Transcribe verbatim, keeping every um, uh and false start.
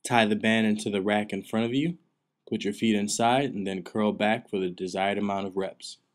Tie the band into the rack in front of you, put your feet inside, and then curl back for the desired amount of reps.